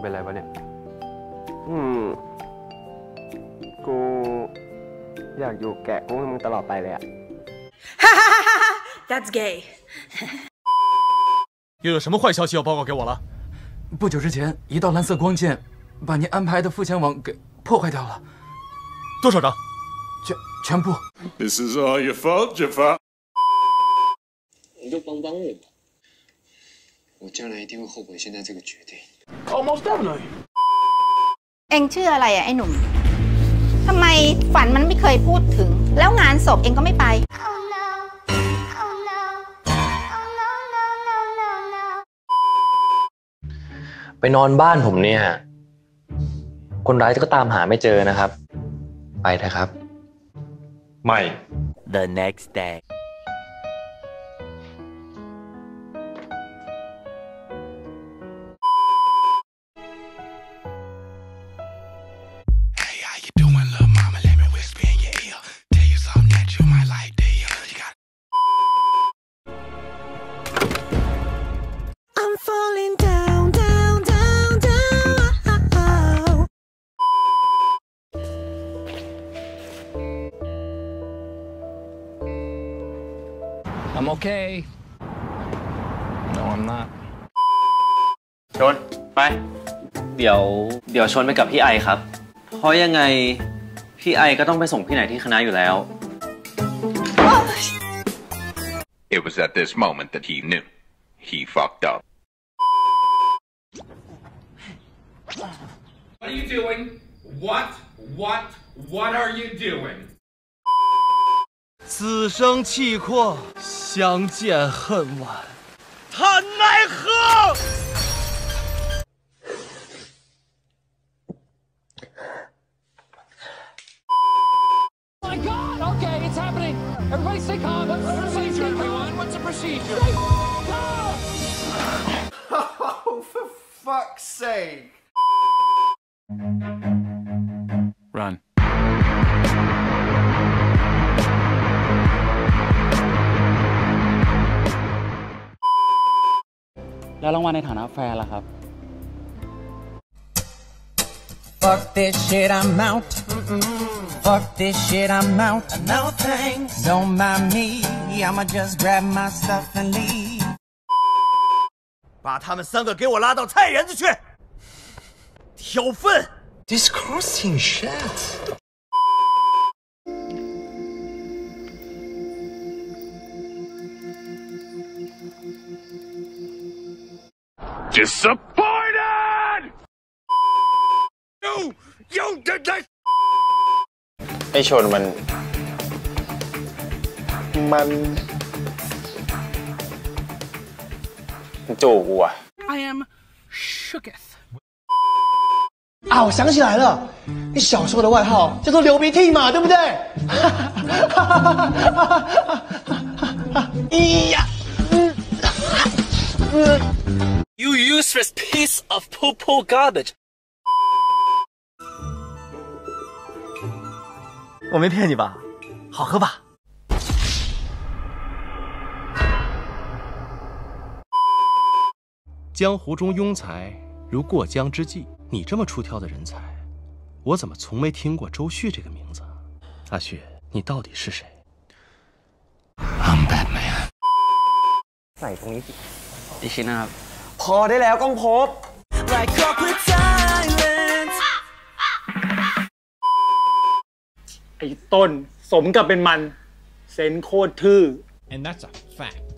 เป็นไรวะเนี่ยกูอยากอยู่แกะกุ้งให้มึงตลอดไปเลยอะ That's gay 又有什么坏消息要报告给我了？ 不久之前，一道蓝色光剑把您安排的付钱网给破坏掉了。 多少张？ 全部。 This is all your fault, Jafar。 你就帮我吧，我将来一定会后悔现在这个决定。 Almost definitely。 เองชื่ออะไรอะไอ้หนุ่มทำไมฝันมันไม่เคยพูดถึงแล้วงานศพเองก็ไม่ไปไปนอนบ้านผมเนี่ยคนร้ายก็ตามหาไม่เจอนะครับไปเถอะครับไม่ The next day I'm okay. No, I'm not. ชนไปเดี๋ยวชนไปกับพี่ไอครับเพราะยังไงพี่ไอก็ต้องไปส่งพี่ไหนที่คณะอยู่แล้ว It was at this moment that he knew he fucked up. What are you doing? What are you doing? 此生契阔，相见恨晚，他奈何 ？My God! Okay, it's happening. Everybody stay calm. What's the procedure, everyone? What's the procedure? Oh, for fuck's sake! Run. แล้วรางวัลในฐานะแฟนล่ะครับ Fuck this shit, I'm out. Fuck this shit, I'm out. No thanks. Don't mind me. I'ma just grab my stuff and leave. 把他们3个给我拉到菜园子去挑粪 Disgusting shit. Disappointed! You did that! ไอชนมันจูกูอะ I am shooketh. 啊，我想起来了，你小时候的外号叫做流鼻涕嘛，对不对？呀 ！You useless piece of poo-poo garbage！ 我没骗你吧？好喝吧？ 江湖中庸才如过江之鲫，你这么出挑的人才，我怎么从没听过周旭这个名字？阿旭，你到底是谁 I'm Batman。 ใส่ตรงนี้สิดิฉันนะครับพอได้แล้วก้องพบไอ้ต้นสมกับเป็นมันเซนโคตรทื่อ And that's a fact